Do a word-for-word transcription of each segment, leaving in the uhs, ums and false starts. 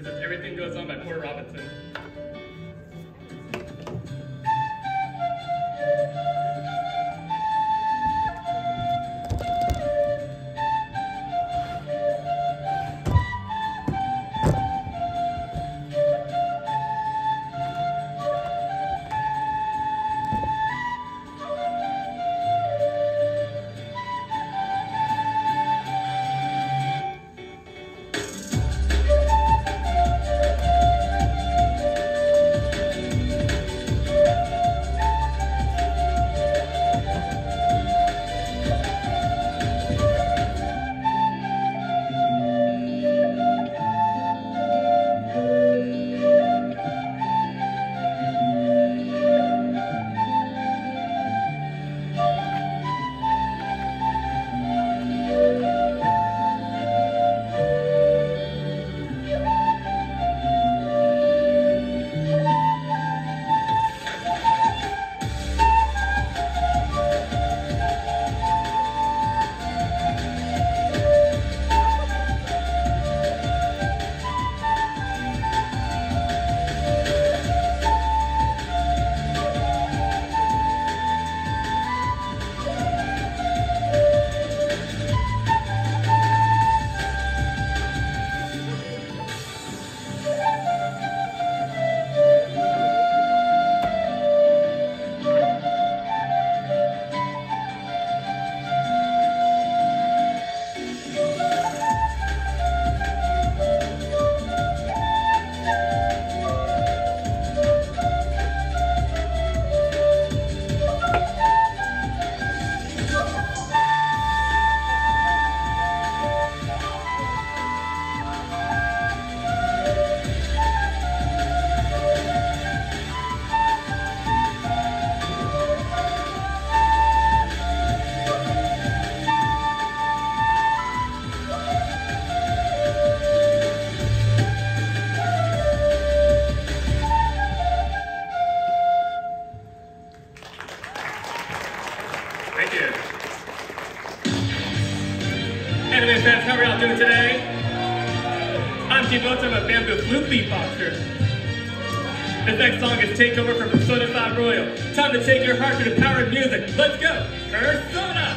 This is Everything Goes On by Porter Robinson. Thank you. AnimeFest, how are y'all doing today? I'm G-Moto, I'm a bamboo flute beatboxer. This next song is Takeover from Persona five Royal. Time to take your heart to the power of music. Let's go! Persona!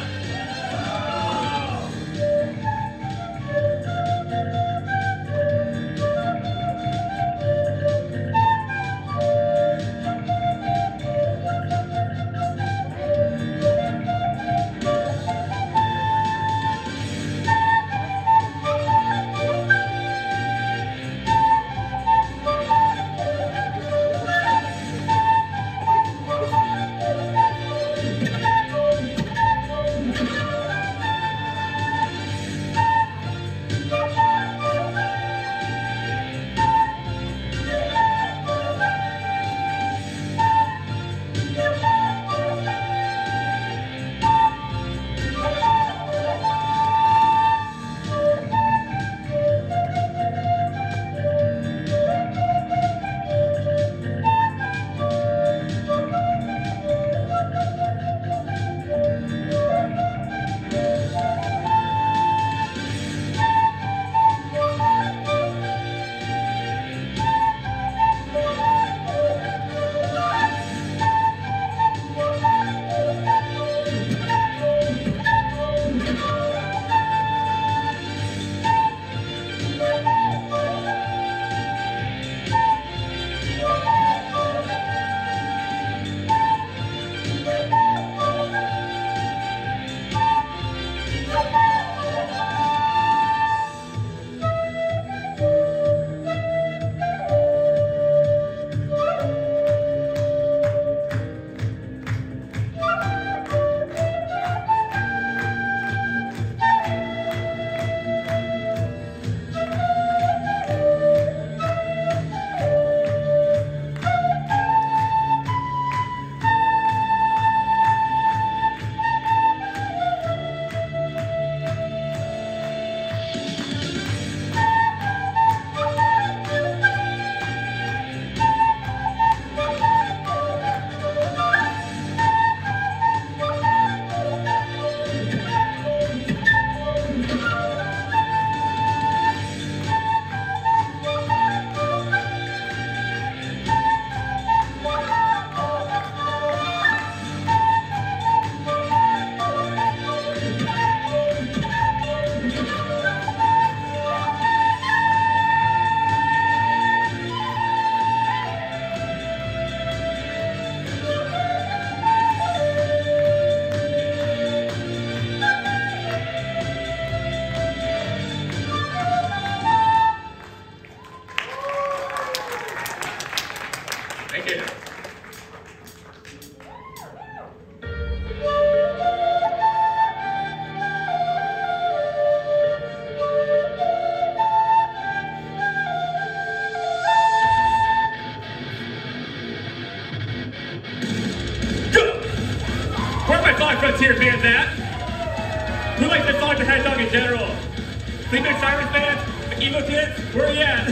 Emo kids, where are you at?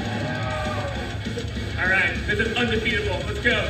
All right, this is undefeatable. Let's go.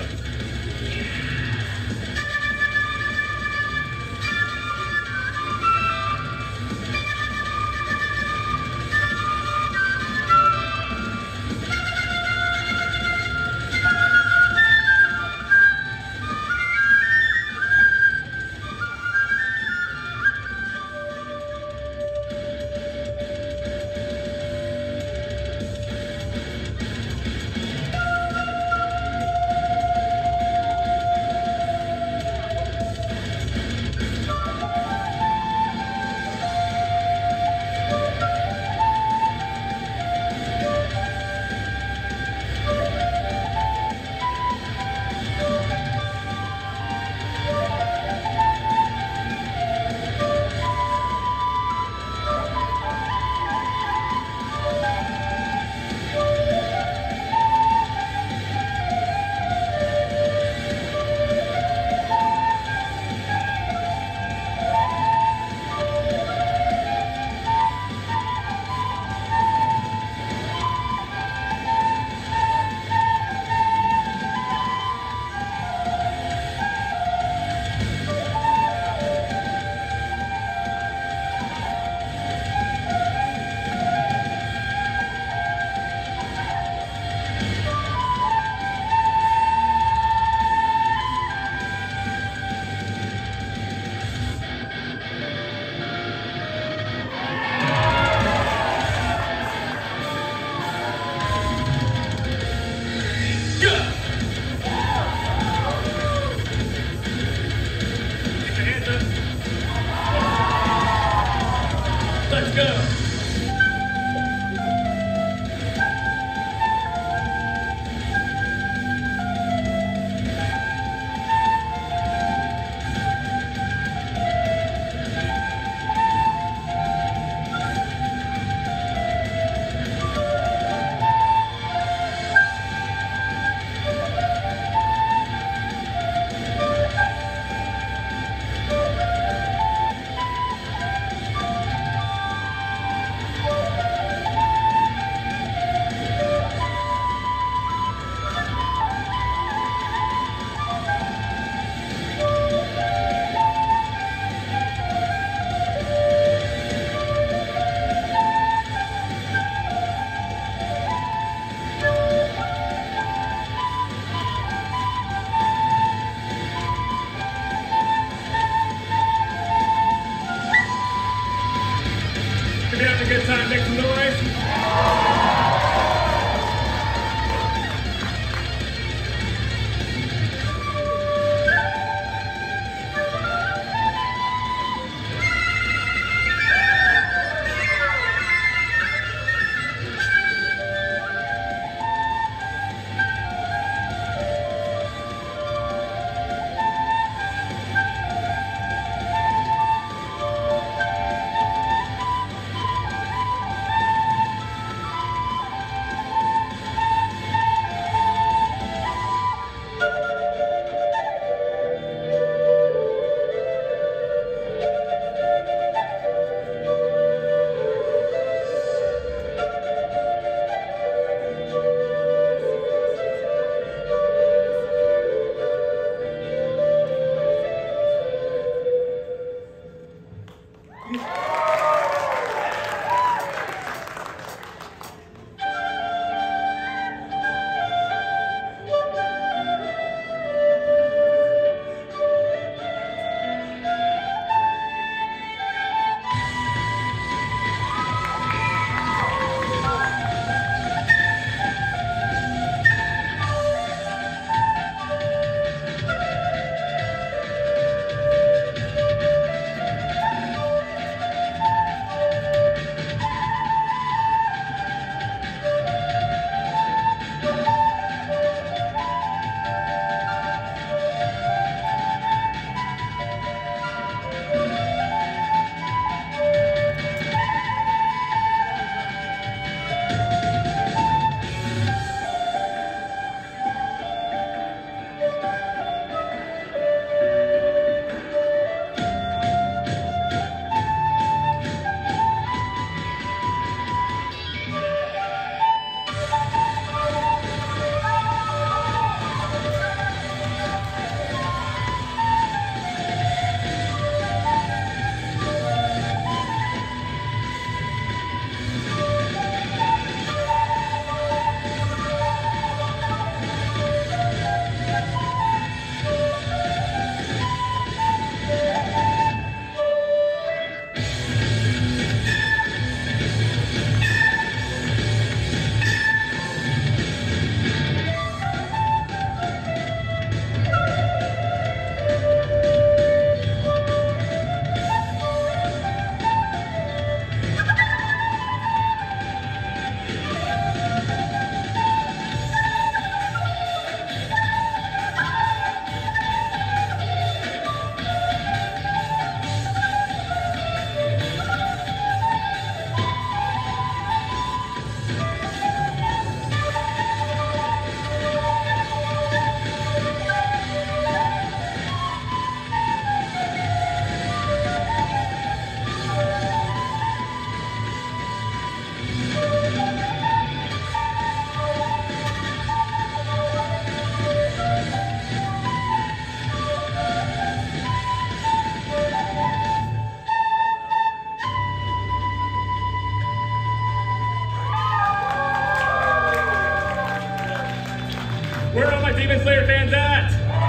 Where are all my Demon Slayer fans at?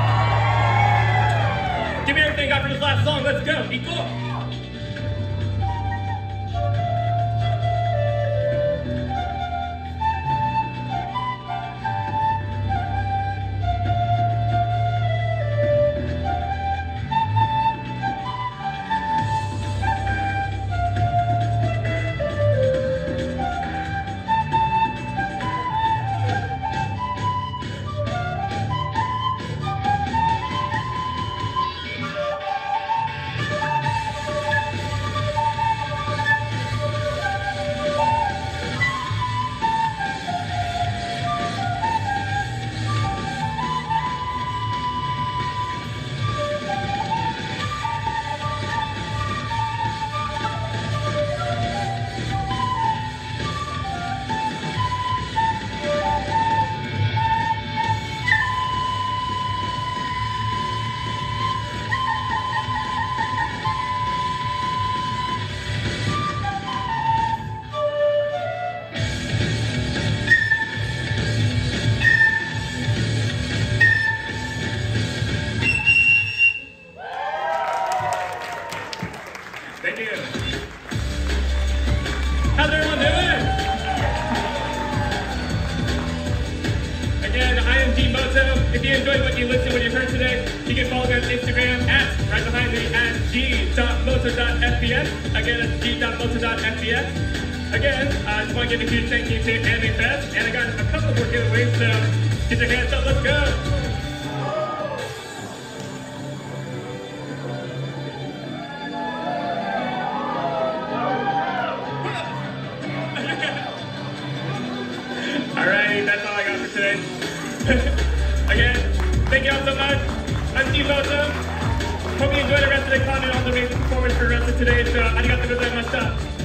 Give me everything you got for this last song. Let's go. Equal. Thank you. How's everyone doing? Again, I am G-Moto. If you enjoyed what you listened, what you heard today, you can follow me on Instagram at, right behind me, at g dot moto dot f p s. Again, it's g dot moto dot f p s. Again, I just want to give a huge thank you to AnimeFest, and I got a couple more giveaways, so get your hands up, let's go. Alrighty, that's all I got for today. Again, thank you all so much. I'm G-Moto. Hope you enjoyed the rest of the content, all the amazing performance for the rest of today. So, arigatou gozaimashita.